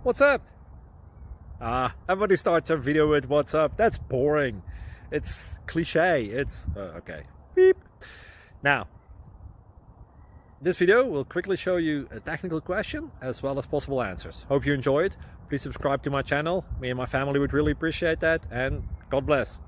What's up? Everybody starts a video with what's up. That's boring. It's cliche. It's okay. Beep. Now, this video will quickly show you a technical question as well as possible answers. Hope you enjoy it. Please subscribe to my channel. Me and my family would really appreciate that, and God bless.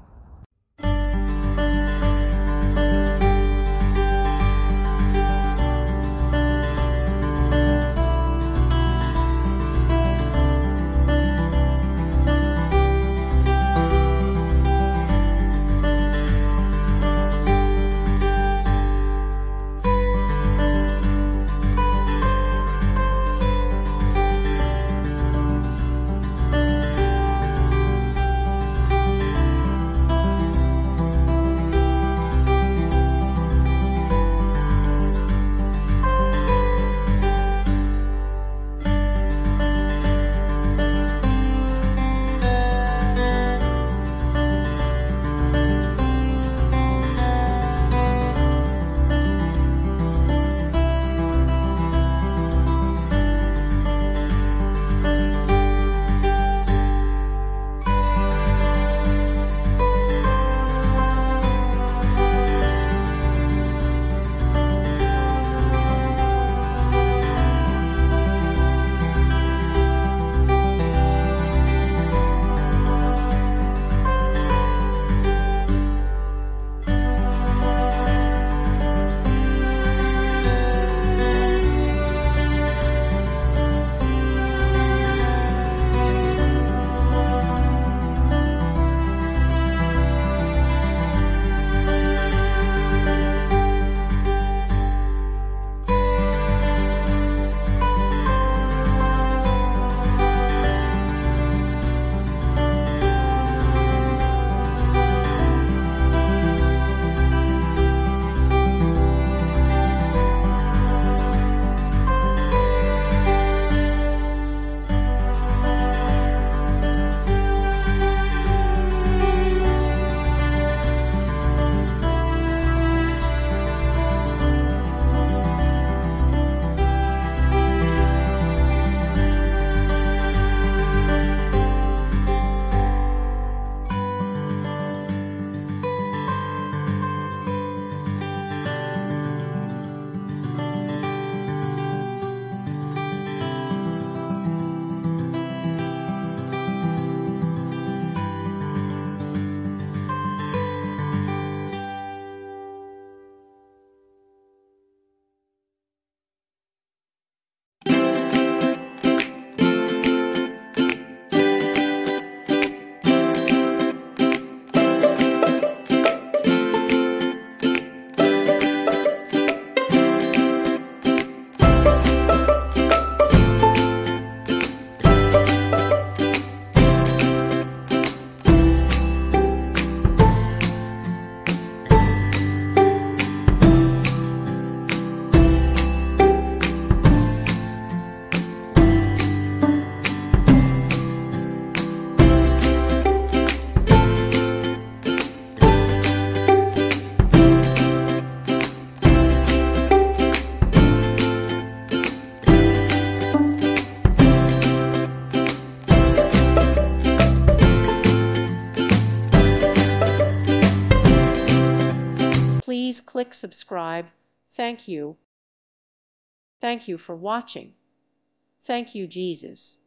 Please click subscribe. Thank you. Thank you for watching. Thank you, Jesus.